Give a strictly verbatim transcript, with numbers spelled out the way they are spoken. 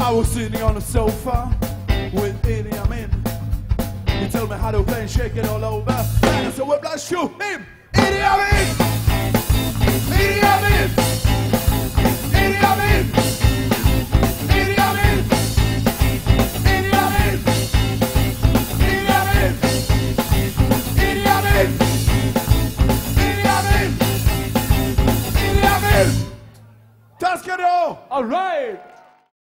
I was sitting on the sofa with Idi Amin. He told me how to play and shake it all over. And so we'll blast you him. Idi Amin! Idi Amin! Idi Amin! Idi Amin! Idi Amin! Idi Amin! Idi Amin! Idi Amin! Idi Amin! Tack ska du ha! All right.